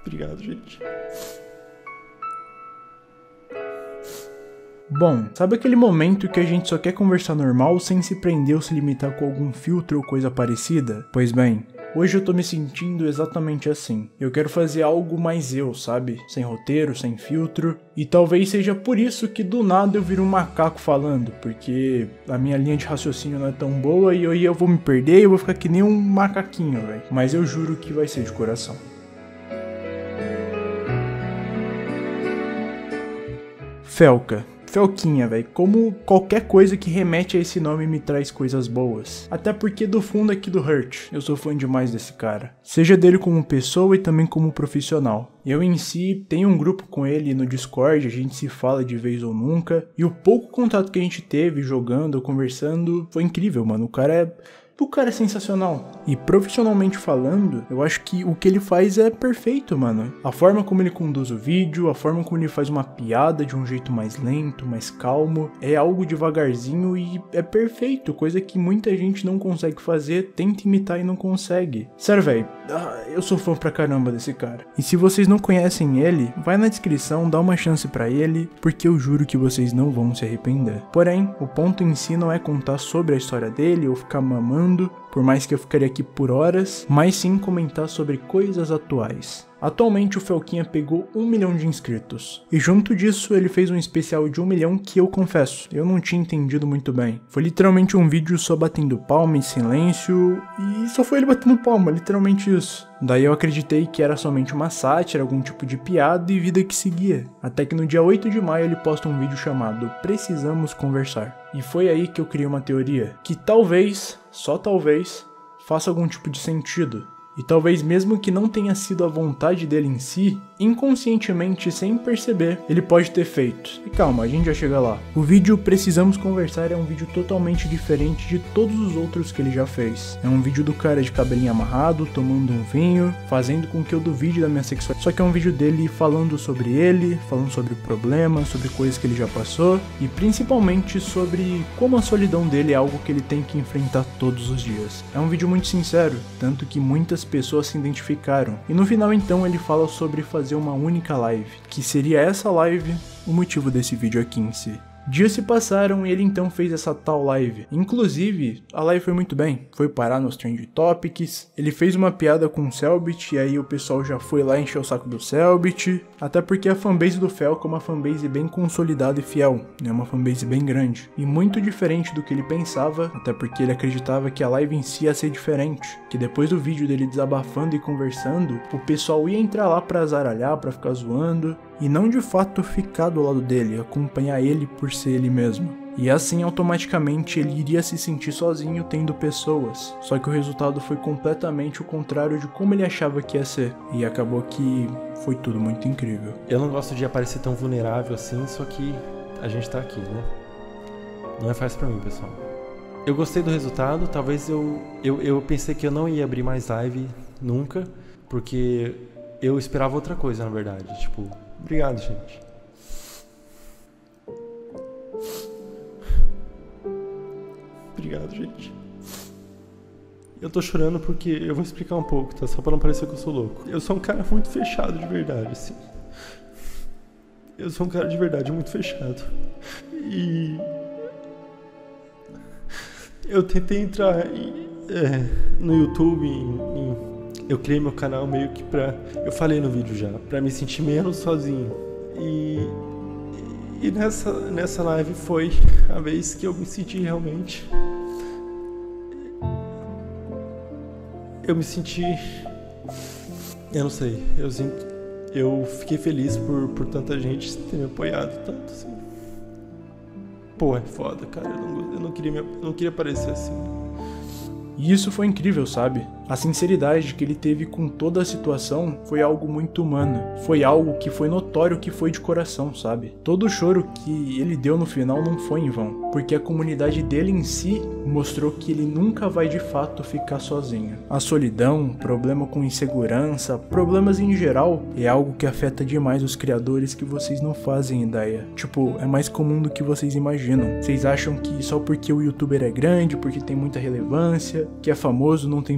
Obrigado, gente. Bom, sabe aquele momento que a gente só quer conversar normal sem se prender ou se limitar com algum filtro ou coisa parecida? Pois bem, hoje eu tô me sentindo exatamente assim. Eu quero fazer algo mais eu, sabe? Sem roteiro, sem filtro. E talvez seja por isso que do nada eu viro um macaco falando, porque a minha linha de raciocínio não é tão boa e eu vou me perder e eu vou ficar que nem um macaquinho, velho. Mas eu juro que vai ser de coração. Felquinha, velho, como qualquer coisa que remete a esse nome me traz coisas boas. Até porque do fundo aqui do Hurt, eu sou fã demais desse cara. Seja dele como pessoa e também como profissional. Eu em si tenho um grupo com ele no Discord, a gente se fala de vez ou nunca. E o pouco contato que a gente teve jogando, conversando, foi incrível, mano. O cara é sensacional. E profissionalmente falando, eu acho que o que ele faz é perfeito, mano. A forma como ele conduz o vídeo, a forma como ele faz uma piada de um jeito mais lento, mais calmo, é algo devagarzinho e é perfeito. Coisa que muita gente não consegue fazer, tenta imitar e não consegue. Sério, velho, eu sou fã pra caramba desse cara. E se vocês não conhecem ele, vai na descrição, dá uma chance pra ele, porque eu juro que vocês não vão se arrepender. Porém, o ponto em si não é contar sobre a história dele ou ficar mamando, por mais que eu ficaria aqui por horas, mas sim comentar sobre coisas atuais. Atualmente o Felquinha pegou 1 milhão de inscritos, e junto disso ele fez um especial de 1 milhão que eu confesso, eu não tinha entendido muito bem. Foi literalmente um vídeo só batendo palma em silêncio, e só foi ele batendo palma, literalmente isso. Daí eu acreditei que era somente uma sátira, algum tipo de piada e vida que seguia. Até que no dia 8 de maio ele posta um vídeo chamado Precisamos Conversar. E foi aí que eu criei uma teoria, que talvez, só talvez, faça algum tipo de sentido. E talvez mesmo que não tenha sido a vontade dele em si, inconscientemente, sem perceber, ele pode ter feito. E calma, a gente já chega lá. O vídeo Precisamos Conversar é um vídeo totalmente diferente de todos os outros que ele já fez. É um vídeo do cara de cabelinho amarrado, tomando um vinho, fazendo com que eu duvide da minha sexualidade. Só que é um vídeo dele falando sobre ele, falando sobre problemas, sobre coisas que ele já passou, e principalmente sobre como a solidão dele é algo que ele tem que enfrentar todos os dias. É um vídeo muito sincero, tanto que muitas pessoas se identificaram. E no final então ele fala sobre fazer uma única live, que seria essa live o motivo desse vídeo aqui em si. Dias se passaram e ele então fez essa tal live. Inclusive, a live foi muito bem. Foi parar nos Trend Topics. Ele fez uma piada com o Cellbit e aí o pessoal já foi lá encher o saco do Cellbit. Até porque a fanbase do Felco é uma fanbase bem consolidada e fiel. É uma fanbase bem grande. E muito diferente do que ele pensava, até porque ele acreditava que a live em si ia ser diferente. Que depois do vídeo dele desabafando e conversando, o pessoal ia entrar lá pra zaralhar, pra ficar zoando. E não de fato ficar do lado dele, acompanhar ele por ser ele mesmo. E assim automaticamente ele iria se sentir sozinho tendo pessoas. Só que o resultado foi completamente o contrário de como ele achava que ia ser. E acabou que foi tudo muito incrível. Eu não gosto de aparecer tão vulnerável assim, só que a gente tá aqui, né? Não é fácil pra mim, pessoal. Eu gostei do resultado, talvez eu pensei que eu não ia abrir mais live nunca, porque eu esperava outra coisa, na verdade, tipo... Obrigado, gente. Obrigado, gente. Eu tô chorando porque eu vou explicar um pouco, tá? Só pra não parecer que eu sou louco. Eu sou um cara muito fechado de verdade, assim. Eu sou um cara de verdade muito fechado. E... eu tentei entrar no YouTube, eu criei meu canal meio que pra... Eu falei no vídeo já, pra me sentir menos sozinho. E nessa live foi a vez que eu me senti realmente... Eu me senti... Eu não sei, eu fiquei feliz por tanta gente ter me apoiado tanto, assim. Pô, é foda, cara, eu não queria parecer assim. E isso foi incrível, sabe? A sinceridade que ele teve com toda a situação foi algo muito humano. Foi algo que foi notório que foi de coração, sabe? Todo o choro que ele deu no final não foi em vão, porque a comunidade dele em si mostrou que ele nunca vai de fato ficar sozinho. A solidão, problema com insegurança, problemas em geral, é algo que afeta demais os criadores que vocês não fazem ideia. Tipo, é mais comum do que vocês imaginam. Vocês acham que só porque o youtuber é grande, porque tem muita relevância, que é famoso, não tem problema.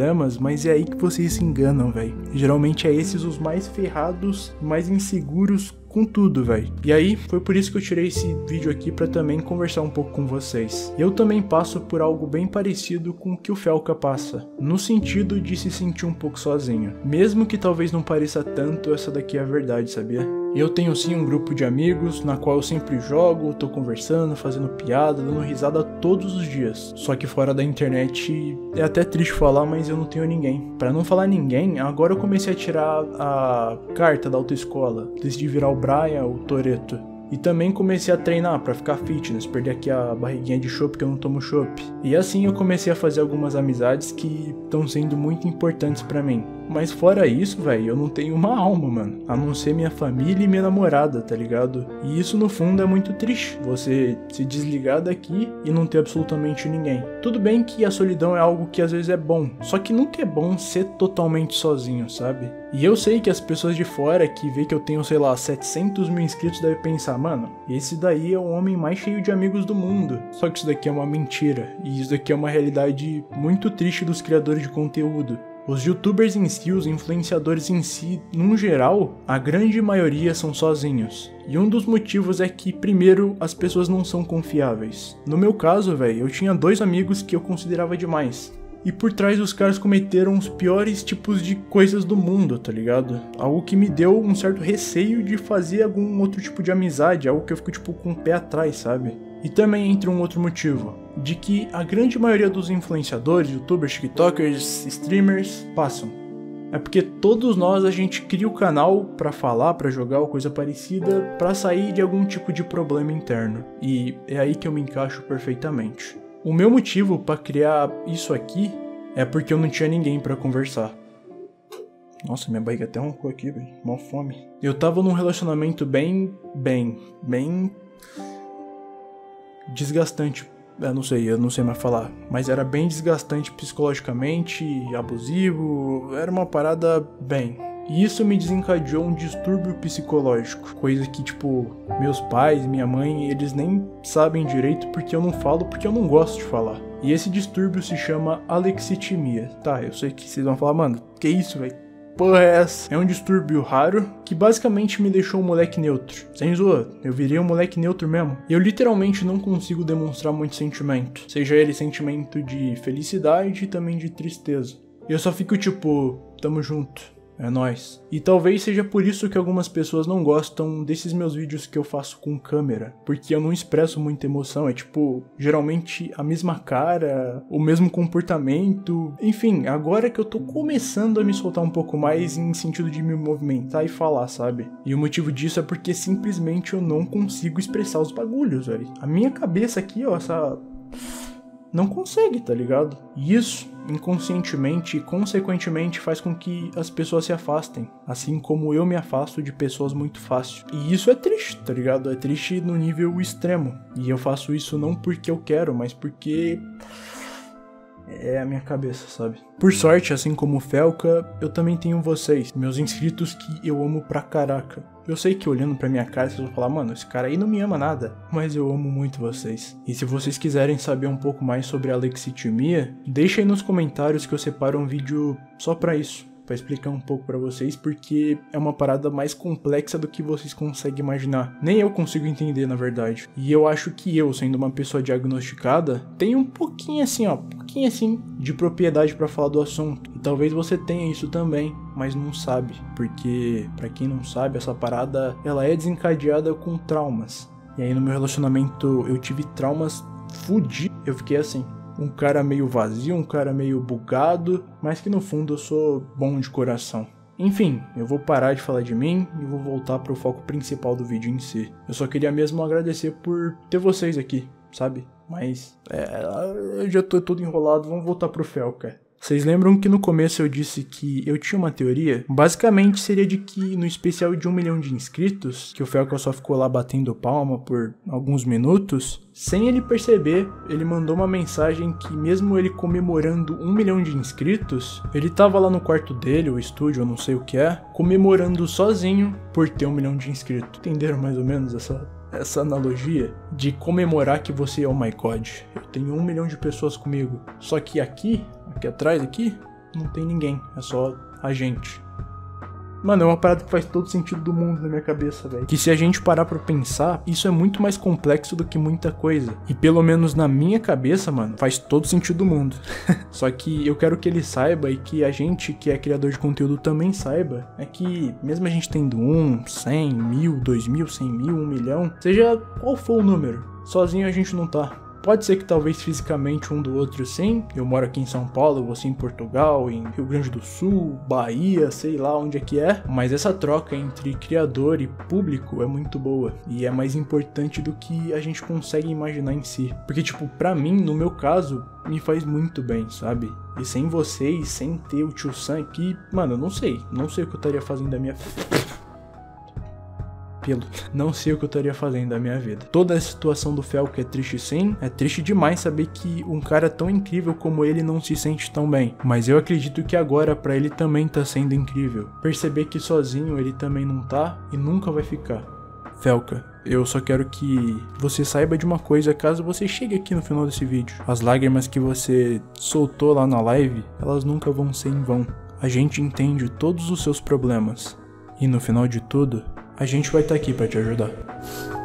problemas, mas é aí que vocês se enganam, velho. Geralmente é esses os mais ferrados, mais inseguros com tudo, velho. E aí, foi por isso que eu tirei esse vídeo aqui pra também conversar um pouco com vocês. Eu também passo por algo bem parecido com o que o Felca passa, no sentido de se sentir um pouco sozinho. Mesmo que talvez não pareça tanto, essa daqui é a verdade, sabia? Eu tenho sim um grupo de amigos na qual eu sempre jogo, tô conversando, fazendo piada, dando risada todos os dias. Só que fora da internet é até triste falar, mas eu não tenho ninguém. Pra não falar ninguém, agora eu comecei a tirar a carta da autoescola. Decidi virar o Brian, o Toretto. E também comecei a treinar pra ficar fitness, perder aqui a barriguinha de chopp que eu não tomo chopp. E assim eu comecei a fazer algumas amizades que estão sendo muito importantes pra mim. Mas fora isso, velho, eu não tenho uma alma, mano. A não ser minha família e minha namorada, tá ligado? E isso no fundo é muito triste. Você se desligar daqui e não ter absolutamente ninguém. Tudo bem que a solidão é algo que às vezes é bom. Só que nunca é bom ser totalmente sozinho, sabe? E eu sei que as pessoas de fora que vê que eu tenho, sei lá, 700 mil inscritos devem pensar, mano, esse daí é o homem mais cheio de amigos do mundo. Só que isso daqui é uma mentira. E isso daqui é uma realidade muito triste dos criadores de conteúdo. Os youtubers em si, os influenciadores em si, num geral, a grande maioria são sozinhos. E um dos motivos é que, primeiro, as pessoas não são confiáveis. No meu caso, velho, eu tinha 2 amigos que eu considerava demais. E por trás os caras cometeram os piores tipos de coisas do mundo, tá ligado? Algo que me deu um certo receio de fazer algum outro tipo de amizade, algo que eu fico tipo com o pé atrás, sabe? E também entre um outro motivo, de que a grande maioria dos influenciadores, youtubers, tiktokers, streamers, passam. É porque todos nós a gente cria o canal pra falar, pra jogar ou coisa parecida, pra sair de algum tipo de problema interno. E é aí que eu me encaixo perfeitamente. O meu motivo pra criar isso aqui é porque eu não tinha ninguém pra conversar. Nossa, minha barriga até roncou aqui, velho. Mó fome. Eu tava num relacionamento bem desgastante. Eu não sei mais falar. Mas era bem desgastante psicologicamente, abusivo. Era uma parada bem. E isso me desencadeou um distúrbio psicológico. Coisa que, tipo, meus pais, minha mãe, eles nem sabem direito porque eu não falo, porque eu não gosto de falar. E esse distúrbio se chama alexitimia. Tá, eu sei que vocês vão falar, mano, que isso, velho? Porra é essa? É um distúrbio raro que basicamente me deixou um moleque neutro. Sem zoa, eu virei um moleque neutro mesmo. Eu literalmente não consigo demonstrar muito sentimento. Seja ele sentimento de felicidade e também de tristeza. Eu só fico tipo, tamo junto. É nóis. E talvez seja por isso que algumas pessoas não gostam desses meus vídeos que eu faço com câmera. Porque eu não expresso muita emoção. É tipo, geralmente a mesma cara, o mesmo comportamento. Enfim, agora que eu tô começando a me soltar um pouco mais em sentido de me movimentar e falar, sabe? E o motivo disso é porque simplesmente eu não consigo expressar os bagulhos, velho. A minha cabeça aqui, ó, essa... não consegue, tá ligado? E isso, inconscientemente e consequentemente, faz com que as pessoas se afastem. Assim como eu me afasto de pessoas muito fácil. E isso é triste, tá ligado? É triste no nível extremo. E eu faço isso não porque eu quero, mas porque... é a minha cabeça, sabe? Por sorte, assim como o Felca, eu também tenho vocês, meus inscritos que eu amo pra caraca. Eu sei que olhando pra minha cara vocês vão falar, mano, esse cara aí não me ama nada, mas eu amo muito vocês. E se vocês quiserem saber um pouco mais sobre a alexitimia, deixa aí nos comentários que eu separo um vídeo só pra isso. Pra explicar um pouco pra vocês, porque é uma parada mais complexa do que vocês conseguem imaginar. Nem eu consigo entender, na verdade. E eu acho que eu, sendo uma pessoa diagnosticada, tenho um pouquinho assim, ó, de propriedade pra falar do assunto. E talvez você tenha isso também, mas não sabe. Porque, pra quem não sabe, essa parada, ela é desencadeada com traumas. E aí no meu relacionamento eu tive traumas fudidos. Eu fiquei assim. Um cara meio vazio, um cara meio bugado, mas que no fundo eu sou bom de coração. Enfim, eu vou parar de falar de mim e vou voltar pro foco principal do vídeo em si. Eu só queria mesmo agradecer por ter vocês aqui, sabe? Mas, eu já tô todo enrolado, vamos voltar pro Felca. Vocês lembram que no começo eu disse que eu tinha uma teoria? Basicamente seria de que no especial de 1 milhão de inscritos, que o Felca só ficou lá batendo palma por alguns minutos, sem ele perceber, ele mandou uma mensagem que mesmo ele comemorando 1 milhão de inscritos, ele tava lá no quarto dele, o estúdio, eu não sei o que é, comemorando sozinho por ter 1 milhão de inscritos. Entenderam mais ou menos essa analogia de comemorar que você, oh my god, eu tenho 1 milhão de pessoas comigo. Só que aqui atrás, não tem ninguém, é só a gente. Mano, é uma parada que faz todo sentido do mundo na minha cabeça, velho. Que se a gente parar pra pensar, isso é muito mais complexo do que muita coisa. E pelo menos na minha cabeça, mano, faz todo sentido do mundo. Só que eu quero que ele saiba e que a gente que é criador de conteúdo também saiba, é que mesmo a gente tendo 1, 100, 1000, 2000, 100 mil, 1 milhão, seja qual for o número, sozinho a gente não tá. Pode ser que talvez fisicamente um do outro sim, eu moro aqui em São Paulo, você em Portugal, em Rio Grande do Sul, Bahia, sei lá onde é que é, mas essa troca entre criador e público é muito boa e é mais importante do que a gente consegue imaginar em si. Porque tipo, pra mim, no meu caso, me faz muito bem, sabe? E sem vocês, sem ter o Tio Sam aqui, mano, eu não sei o que eu estaria fazendo da minha... Não sei o que eu estaria fazendo da minha vida. Toda a situação do Felca é triste sim. É triste demais saber que um cara tão incrível como ele não se sente tão bem. Mas eu acredito que agora pra ele também tá sendo incrível. Perceber que sozinho ele também não tá e nunca vai ficar. Felca, eu só quero que você saiba de uma coisa caso você chegue aqui no final desse vídeo. As lágrimas que você soltou lá na live, elas nunca vão ser em vão. A gente entende todos os seus problemas. E no final de tudo, a gente vai estar aqui para te ajudar.